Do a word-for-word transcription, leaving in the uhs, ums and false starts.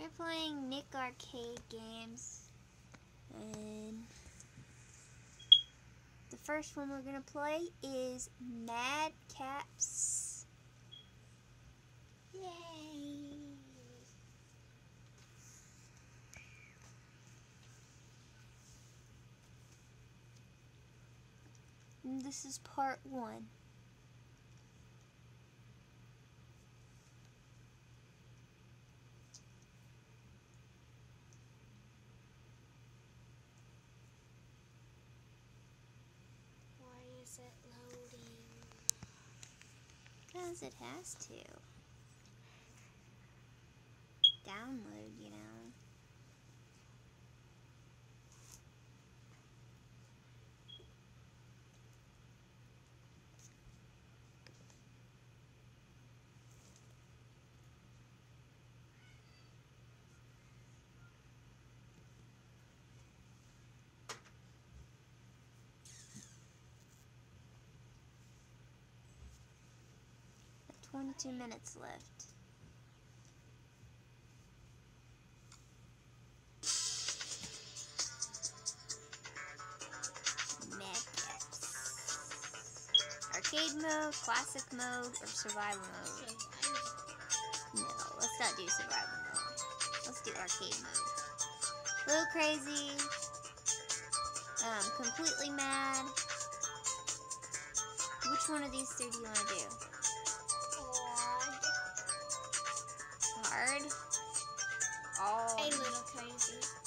We're playing Nick Arcade games, and the first one we're gonna play is Mad Caps. Yay! And this is part one. Is it loading? Because it has to. Download, you know. twenty-two minutes left. Mad Caps. Arcade mode, classic mode, or survival mode? No, let's not do survival mode. Let's do arcade mode. A little crazy. Um, completely mad. Which one of these three do you want to do? Hard. All. A little crazy.